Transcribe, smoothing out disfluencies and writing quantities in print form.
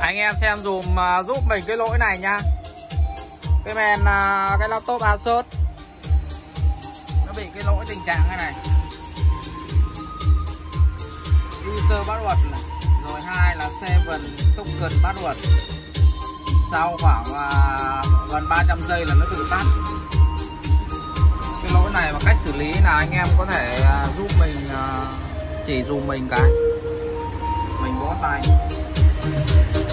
Anh em xem dùm giúp mình cái lỗi này nha. Cái laptop Asus nó bị cái lỗi tình trạng thế này. User password này, rồi hai là Seven token password. Sau khoảng gần 300 giây là nó tự tắt. Cái lỗi này và cách xử lý là anh em có thể giúp mình, chỉ dùm mình cái mình bó tay.